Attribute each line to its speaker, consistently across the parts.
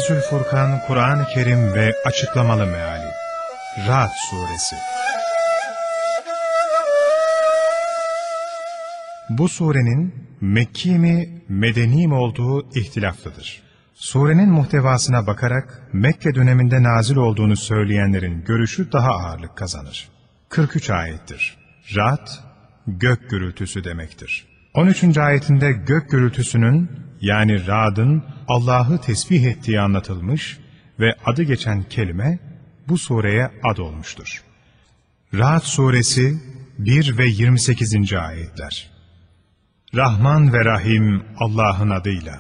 Speaker 1: Feyzül Furkan Kur'an-ı Kerim ve Açıklamalı Meali. Ra'd Suresi. Bu surenin Mekki mi, Medeni mi olduğu ihtilaflıdır. Surenin muhtevasına bakarak Mekke döneminde nazil olduğunu söyleyenlerin görüşü daha ağırlık kazanır. 43 ayettir. Ra'd, gök gürültüsü demektir. 13. ayetinde gök gürültüsünün, yani Ra'd'ın Allah'ı tesbih ettiği anlatılmış ve adı geçen kelime bu sureye ad olmuştur. Ra'd suresi 1 ve 28. ayetler. Rahman ve Rahim Allah'ın adıyla.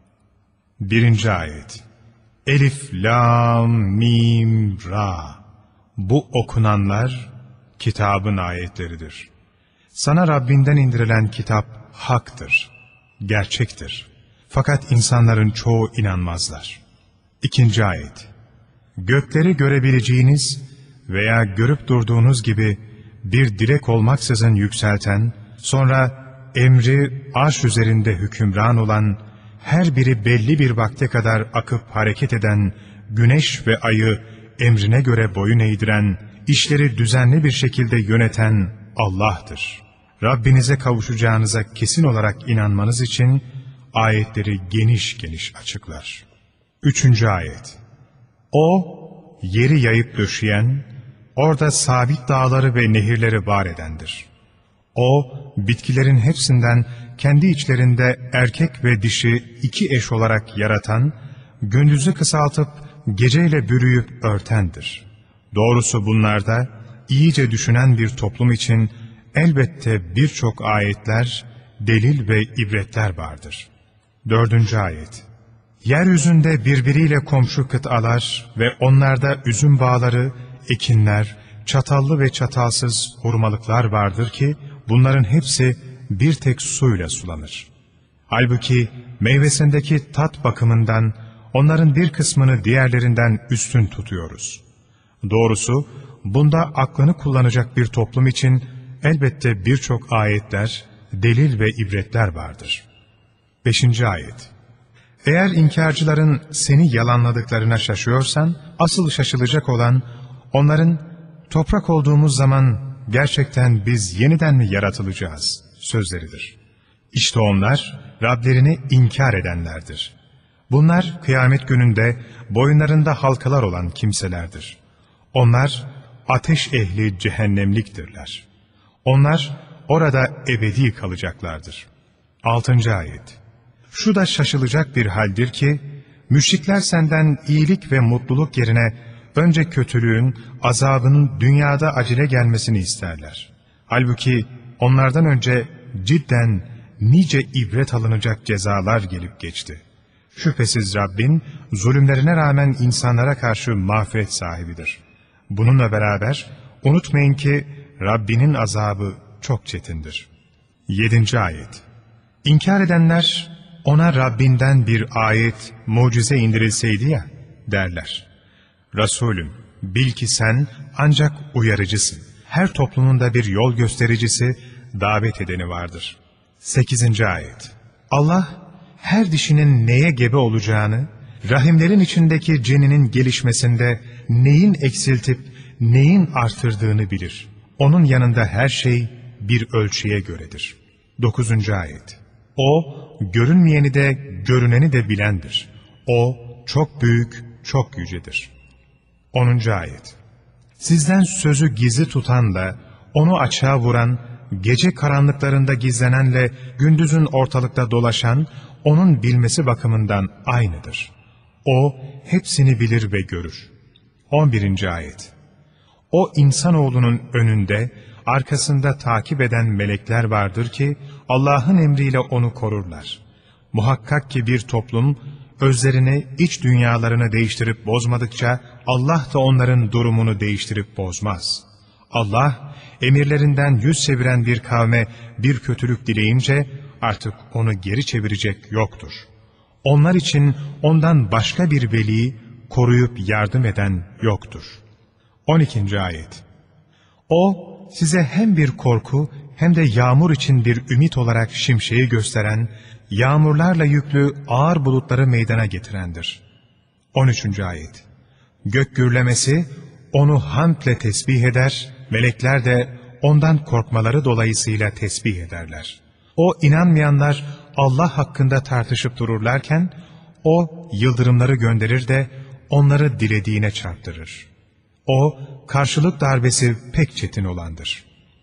Speaker 1: 1. ayet. Elif, Lam, Mim, Ra. Bu okunanlar kitabın ayetleridir. Sana Rabbinden indirilen kitap haktır, gerçektir. Fakat insanların çoğu inanmazlar. 2. ayet. Gökleri görebileceğiniz veya görüp durduğunuz gibi bir direk olmaksızın yükselten, sonra emri arş üzerinde hükümran olan, her biri belli bir vakte kadar akıp hareket eden, güneş ve ayı emrine göre boyun eğdiren, işleri düzenli bir şekilde yöneten Allah'tır. Rabbinize kavuşacağınıza kesin olarak inanmanız için ayetleri geniş geniş açıklar. 3. ayet. O, yeri yayıp döşeyen, orada sabit dağları ve nehirleri var edendir. O, bitkilerin hepsinden kendi içlerinde erkek ve dişi iki eş olarak yaratan, gündüzü kısaltıp geceyle bürüyüp örtendir. Doğrusu bunlarda iyice düşünen bir toplum için elbette birçok ayetler, delil ve ibretler vardır. 4. ayet. Yeryüzünde birbiriyle komşu kıtalar ve onlarda üzüm bağları, ekinler, çatallı ve çatalsız hurmalıklar vardır ki bunların hepsi bir tek suyla sulanır. Halbuki meyvesindeki tat bakımından onların bir kısmını diğerlerinden üstün tutuyoruz. Doğrusu bunda aklını kullanacak bir toplum için elbette birçok ayetler, delil ve ibretler vardır. 5. ayet. Eğer inkarcıların seni yalanladıklarına şaşıyorsan, asıl şaşılacak olan onların toprak olduğumuz zaman gerçekten biz yeniden mi yaratılacağız sözleridir. İşte onlar Rablerini inkar edenlerdir. Bunlar kıyamet gününde boyunlarında halkalar olan kimselerdir. Onlar ateş ehli cehennemliktirler. Onlar orada ebedi kalacaklardır. 6. ayet. Şu da şaşılacak bir haldir ki, müşrikler senden iyilik ve mutluluk yerine önce kötülüğün, azabının dünyada acele gelmesini isterler. Halbuki onlardan önce cidden nice ibret alınacak cezalar gelip geçti. Şüphesiz Rabbin zulümlerine rağmen insanlara karşı mağfiret sahibidir. Bununla beraber unutmayın ki Rabbinin azabı çok çetindir. 7. ayet. İnkar edenler ona Rabbinden bir ayet, mucize indirilseydi ya derler. Resulüm, bil ki sen ancak uyarıcısın. Her toplumun da bir yol göstericisi, davet edeni vardır. 8. ayet. Allah her dişinin neye gebe olacağını, rahimlerin içindeki ceninin gelişmesinde neyin eksiltip neyin artırdığını bilir. Onun yanında her şey bir ölçüye göredir. 9. ayet. O, görünmeyeni de görüneni de bilendir. O, çok büyük, çok yücedir. 10. ayet. Sizden sözü gizli tutanla, onu açığa vuran, gece karanlıklarında gizlenenle gündüzün ortalıkta dolaşan, onun bilmesi bakımından aynıdır. O, hepsini bilir ve görür. 11. ayet. O insanoğlunun önünde, arkasında takip eden melekler vardır ki, Allah'ın emriyle onu korurlar. Muhakkak ki bir toplum, özlerini, iç dünyalarını değiştirip bozmadıkça, Allah da onların durumunu değiştirip bozmaz. Allah, emirlerinden yüz çeviren bir kavme bir kötülük dileyince, artık onu geri çevirecek yoktur. Onlar için ondan başka bir veli, koruyup yardım eden yoktur. 12. ayet. O, size hem bir korku hem de yağmur için bir ümit olarak şimşeği gösteren, yağmurlarla yüklü ağır bulutları meydana getirendir. 13. Ayet. Gök gürlemesi onu hamdle tesbih eder, melekler de ondan korkmaları dolayısıyla tesbih ederler. O inanmayanlar Allah hakkında tartışıp dururlarken, o yıldırımları gönderir de onları dilediğine çarptırır. O karşılık darbesi pek çetin olandır.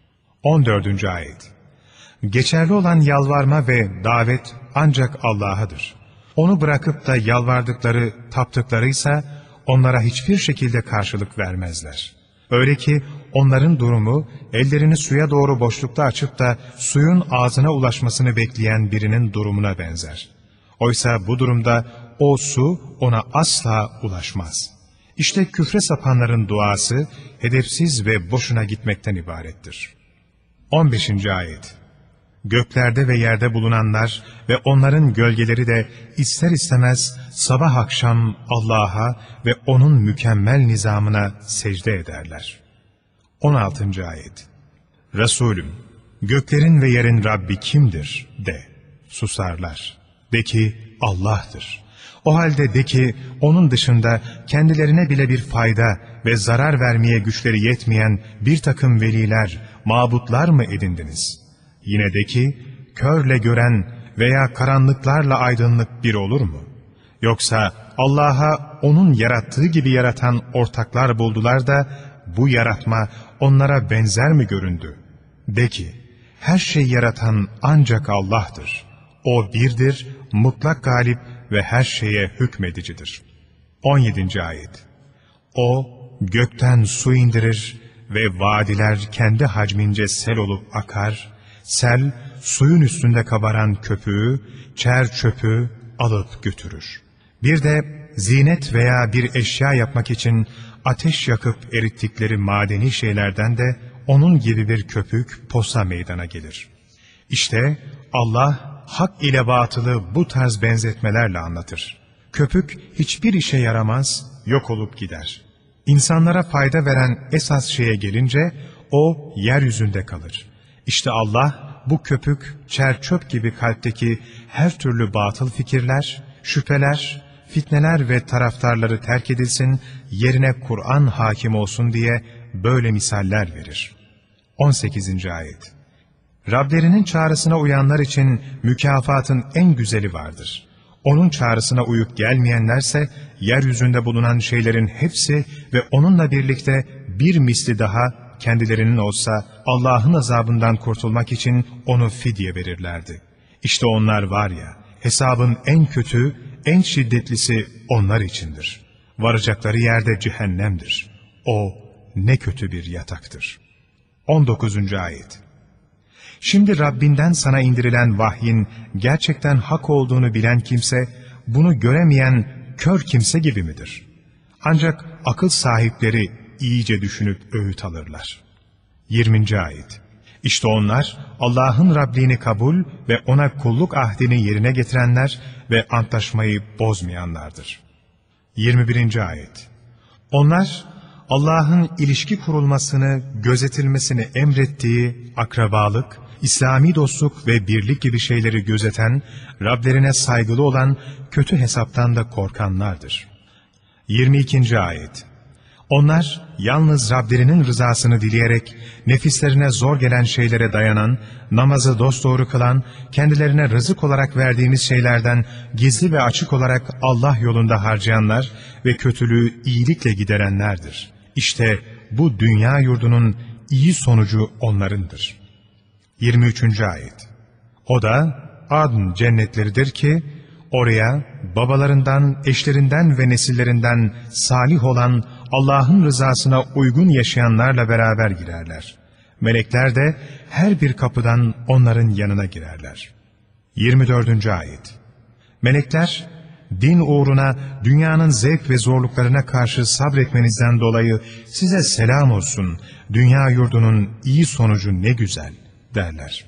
Speaker 1: 14. Ayet. Geçerli olan yalvarma ve davet ancak Allah'adır. Onu bırakıp da yalvardıkları, taptıklarıysa onlara hiçbir şekilde karşılık vermezler. Öyle ki onların durumu ellerini suya doğru boşlukta açıp da suyun ağzına ulaşmasını bekleyen birinin durumuna benzer. Oysa bu durumda o su ona asla ulaşmaz. İşte küfre sapanların duası hedefsiz ve boşuna gitmekten ibarettir. 15. Ayet. Göklerde ve yerde bulunanlar ve onların gölgeleri de ister istemez sabah akşam Allah'a ve O'nun mükemmel nizamına secde ederler. 16. Ayet. Resulüm, göklerin ve yerin Rabbi kimdir de, susarlar. De ki Allah'tır. O halde de ki O'nun dışında kendilerine bile bir fayda ve zarar vermeye güçleri yetmeyen bir takım veliler, mabutlar mı edindiniz? Yine de ki, körle gören veya karanlıklarla aydınlık bir olur mu? Yoksa Allah'a O'nun yarattığı gibi yaratan ortaklar buldular da, bu yaratma onlara benzer mi göründü? De ki, her şey yaratan ancak Allah'tır. O birdir, mutlak galip ve her şeye hükmedicidir. 17. Ayet. O, gökten su indirir ve vadiler kendi hacmince sel olup akar, sel, suyun üstünde kabaran köpüğü, çer çöpü alıp götürür. Bir de zinet veya bir eşya yapmak için ateş yakıp erittikleri madeni şeylerden de onun gibi bir köpük, posa meydana gelir. İşte Allah, hak ile batılı bu tarz benzetmelerle anlatır. Köpük hiçbir işe yaramaz, yok olup gider. İnsanlara fayda veren esas şeye gelince, o yeryüzünde kalır. İşte Allah bu köpük, çerçöp gibi kalpteki her türlü batıl fikirler, şüpheler, fitneler ve taraftarları terk edilsin, yerine Kur'an hakim olsun diye böyle misaller verir. 18. Ayet. Rablerinin çağrısına uyanlar için mükafatın en güzeli vardır. Onun çağrısına uyup gelmeyenlerse, yeryüzünde bulunan şeylerin hepsi ve onunla birlikte bir misli daha, kendilerinin olsa Allah'ın azabından kurtulmak için onu fidye verirlerdi. İşte onlar var ya, hesabın en kötü, en şiddetlisi onlar içindir. Varacakları yerde cehennemdir. O ne kötü bir yataktır. 19. Ayet. Şimdi Rabbinden sana indirilen vahyin gerçekten hak olduğunu bilen kimse, bunu göremeyen kör kimse gibi midir? Ancak akıl sahipleri iyice düşünüp öğüt alırlar. 20. Ayet. İşte onlar Allah'ın Rabliğini kabul ve ona kulluk ahdini yerine getirenler ve antlaşmayı bozmayanlardır. 21. Ayet. Onlar Allah'ın ilişki kurulmasını, gözetilmesini emrettiği akrabalık, İslami dostluk ve birlik gibi şeyleri gözeten, Rablerine saygılı olan, kötü hesaptan da korkanlardır. 22. Ayet. Onlar yalnız Rablerinin rızasını dileyerek, nefislerine zor gelen şeylere dayanan, namazı dosdoğru kılan, kendilerine rızık olarak verdiğimiz şeylerden gizli ve açık olarak Allah yolunda harcayanlar ve kötülüğü iyilikle giderenlerdir. İşte bu dünya yurdunun iyi sonucu onlarındır. 23. Ayet. O da Adn cennetleridir ki, oraya babalarından, eşlerinden ve nesillerinden salih olan Allah'ın rızasına uygun yaşayanlarla beraber girerler. Melekler de her bir kapıdan onların yanına girerler. 24. Ayet. Melekler, din uğruna dünyanın zevk ve zorluklarına karşı sabretmenizden dolayı size selam olsun, dünya yurdunun iyi sonucu ne güzel derler.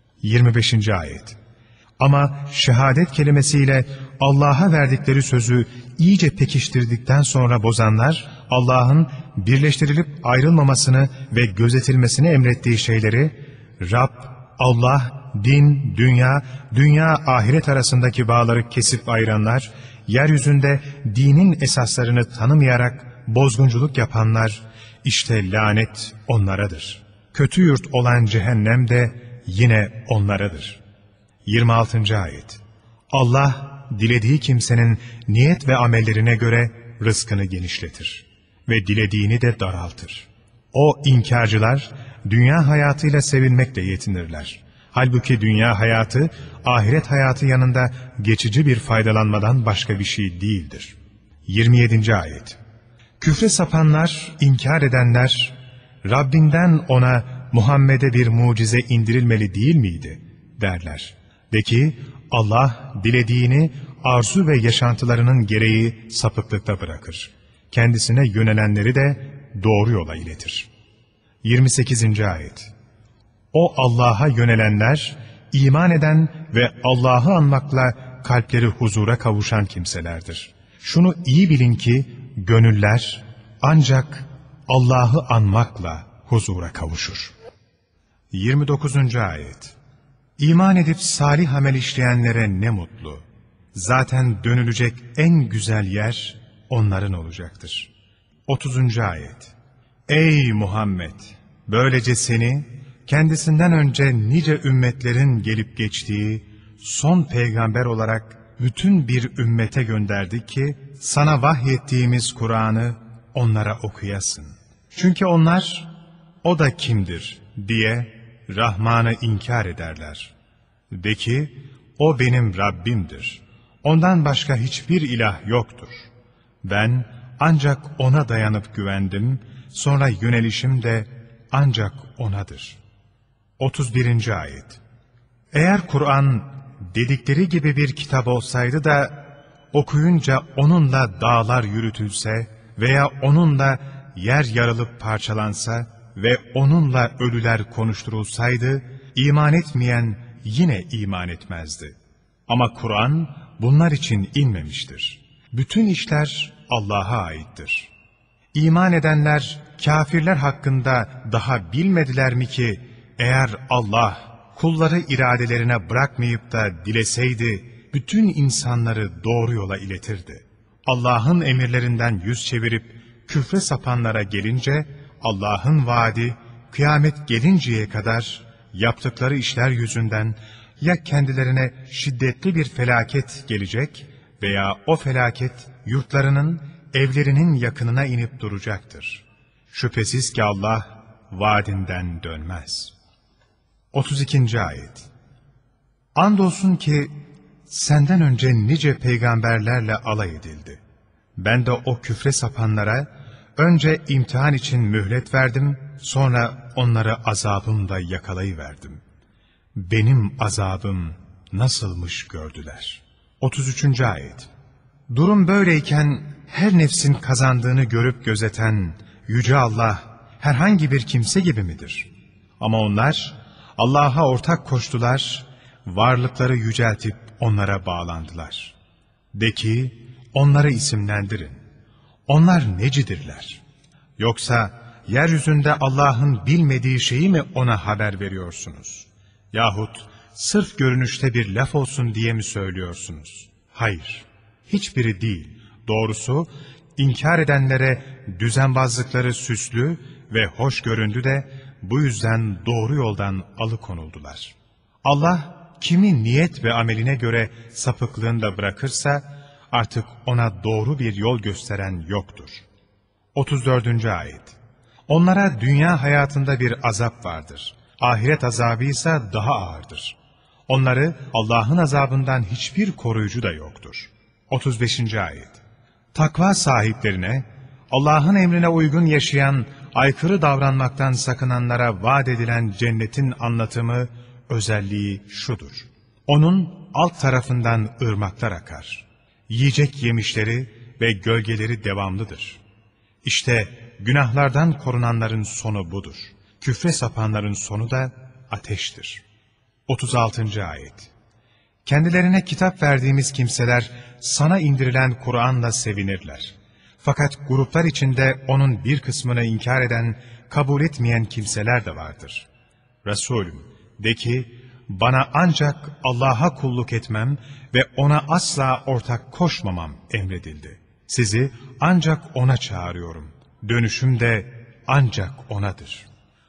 Speaker 1: 25. Ayet. Ama şehadet kelimesiyle Allah'a verdikleri sözü iyice pekiştirdikten sonra bozanlar, Allah'ın birleştirilip ayrılmamasını ve gözetilmesini emrettiği şeyleri, Rab, Allah, din, dünya, ahiret arasındaki bağları kesip ayıranlar, yeryüzünde dinin esaslarını tanımayarak bozgunculuk yapanlar, işte lanet onlaradır. Kötü yurt olan cehennem de yine onlaradır. 26. Ayet. Allah, dilediği kimsenin niyet ve amellerine göre rızkını genişletir ve dilediğini de daraltır. O inkarcılar, dünya hayatıyla sevinmekle yetinirler. Halbuki dünya hayatı, ahiret hayatı yanında geçici bir faydalanmadan başka bir şey değildir. 27. Ayet. Küfre sapanlar, inkar edenler, Rabbinden ona Muhammed'e bir mucize indirilmeli değil miydi derler. De ki, Allah dilediğini arzu ve yaşantılarının gereği sapıklıkta bırakır. Kendisine yönelenleri de doğru yola iletir. 28. Ayet. O Allah'a yönelenler, iman eden ve Allah'ı anmakla kalpleri huzura kavuşan kimselerdir. Şunu iyi bilin ki, gönüller ancak Allah'ı anmakla huzura kavuşur. 29. Ayet. İman edip salih amel işleyenlere ne mutlu. Zaten dönülecek en güzel yer onların olacaktır. 30. Ayet. Ey Muhammed! Böylece seni kendisinden önce nice ümmetlerin gelip geçtiği son peygamber olarak bütün bir ümmete gönderdik ki sana vahyettiğimiz Kur'an'ı onlara okuyasın. Çünkü onlar o da kimdir diye Rahman'ı inkar ederler. De ki o benim Rabbimdir. Ondan başka hiçbir ilah yoktur. Ben ancak ona dayanıp güvendim, sonra yönelişim de ancak onadır. 31. Ayet. Eğer Kur'an dedikleri gibi bir kitap olsaydı da okuyunca onunla dağlar yürütülse veya onunla yer yarılıp parçalansa ve onunla ölüler konuşturulsaydı, iman etmeyen yine iman etmezdi. Ama Kur'an bunlar için inmemiştir. Bütün işler Allah'a aittir. İman edenler, kafirler hakkında daha bilmediler mi ki, eğer Allah kulları iradelerine bırakmayıp da dileseydi, bütün insanları doğru yola iletirdi. Allah'ın emirlerinden yüz çevirip küfre sapanlara gelince, Allah'ın vaadi kıyamet gelinceye kadar yaptıkları işler yüzünden ya kendilerine şiddetli bir felaket gelecek veya o felaket yurtlarının, evlerinin yakınına inip duracaktır. Şüphesiz ki Allah vaadinden dönmez. 32. Ayet. Andolsun ki senden önce nice peygamberlerle alay edildi. Ben de o küfre sapanlara önce imtihan için mühlet verdim, sonra onları azabımla yakalayıverdim. Benim azabım nasılmış gördüler. 33. Ayet. Durum böyleyken her nefsin kazandığını görüp gözeten Yüce Allah herhangi bir kimse gibi midir? Ama onlar Allah'a ortak koştular, varlıkları yüceltip onlara bağlandılar. De ki onları isimlendirin. Onlar necidirler? Yoksa yeryüzünde Allah'ın bilmediği şeyi mi ona haber veriyorsunuz? Yahut sırf görünüşte bir laf olsun diye mi söylüyorsunuz? Hayır, hiçbiri değil. Doğrusu inkar edenlere düzenbazlıkları süslü ve hoş göründü de bu yüzden doğru yoldan alıkonuldular. Allah kimi niyet ve ameline göre sapıklığında bırakırsa artık ona doğru bir yol gösteren yoktur. 34. Ayet. Onlara dünya hayatında bir azap vardır. Ahiret azabı ise daha ağırdır. Onları Allah'ın azabından hiçbir koruyucu da yoktur. 35. Ayet. Takva sahiplerine, Allah'ın emrine uygun yaşayan, aykırı davranmaktan sakınanlara vaat edilen cennetin anlatımı, özelliği şudur. Onun alt tarafından ırmaklar akar. Yiyecek yemişleri ve gölgeleri devamlıdır. İşte günahlardan korunanların sonu budur. Küfre sapanların sonu da ateştir. 36. Ayet. Kendilerine kitap verdiğimiz kimseler sana indirilen Kur'an'la sevinirler. Fakat gruplar içinde onun bir kısmını inkar eden, kabul etmeyen kimseler de vardır. Resulüm, de ki, bana ancak Allah'a kulluk etmem ve ona asla ortak koşmamam emredildi. Sizi ancak ona çağırıyorum. Dönüşüm de ancak onadır.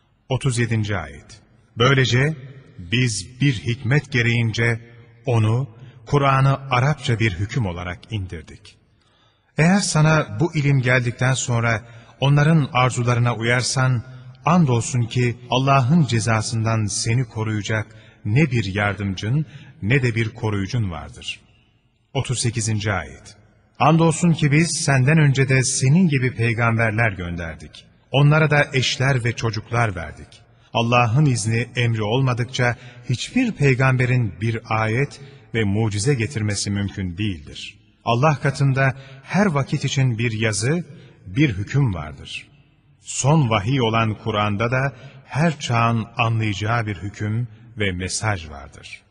Speaker 1: 37. ayet. Böylece biz bir hikmet gereğince onu, Kur'an'ı Arapça bir hüküm olarak indirdik. Eğer sana bu ilim geldikten sonra onların arzularına uyarsan, andolsun ki Allah'ın cezasından seni koruyacak ne bir yardımcın ne de bir koruyucun vardır. 38. ayet. Andolsun ki biz senden önce de senin gibi peygamberler gönderdik. Onlara da eşler ve çocuklar verdik. Allah'ın izni emri olmadıkça hiçbir peygamberin bir ayet ve mucize getirmesi mümkün değildir. Allah katında her vakit için bir yazı, bir hüküm vardır. Son vahiy olan Kur'an'da da her çağın anlayacağı bir hüküm ve mesaj vardır.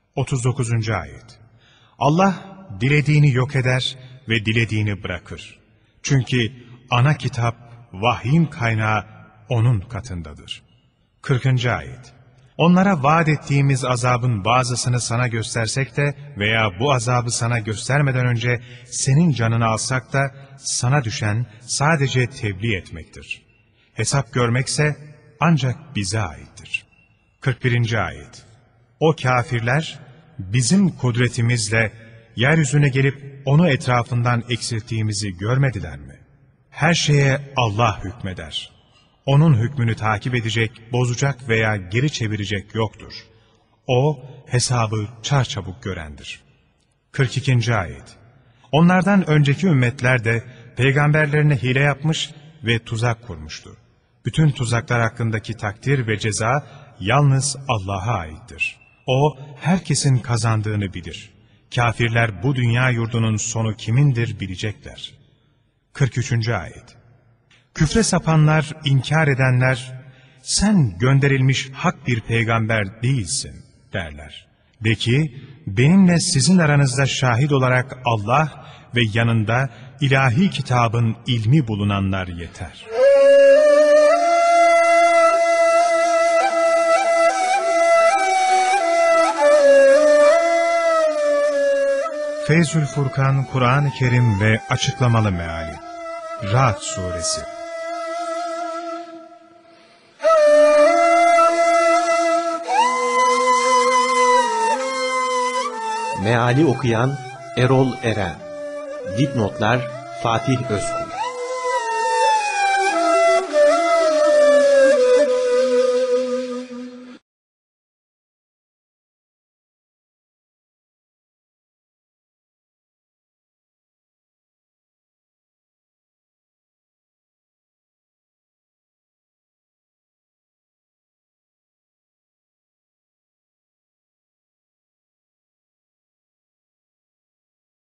Speaker 1: 39. ayet. Allah dilediğini yok eder ve dilediğini bırakır. Çünkü ana kitap, vahyin kaynağı onun katındadır. 40. ayet. Onlara vaat ettiğimiz azabın bazısını sana göstersek de veya bu azabı sana göstermeden önce senin canını alsak da sana düşen sadece tebliğ etmektir. Hesap görmekse ancak bize aittir. 41. ayet. O kafirler bizim kudretimizle yeryüzüne gelip onu etrafından eksilttiğimizi görmediler mi? Her şeye Allah hükmeder. Onun hükmünü takip edecek, bozacak veya geri çevirecek yoktur. O hesabı çarçabuk görendir. 42. ayet. Onlardan önceki ümmetler de peygamberlerine hile yapmış ve tuzak kurmuştu. Bütün tuzaklar hakkındaki takdir ve ceza yalnız Allah'a aittir. O herkesin kazandığını bilir. Kafirler bu dünya yurdunun sonu kimindir bilecekler. 43. ayet. Küfre sapanlar, inkar edenler, sen gönderilmiş hak bir peygamber değilsin derler. De ki, benimle sizin aranızda şahit olarak Allah ve yanında ilahi kitabın ilmi bulunanlar yeter. Feyzül Furkan, Kur'an-ı Kerim ve Açıklamalı Meali. Ra'd Suresi.
Speaker 2: Meali okuyan Erol Eren. Dipnotlar Fatih Özkul.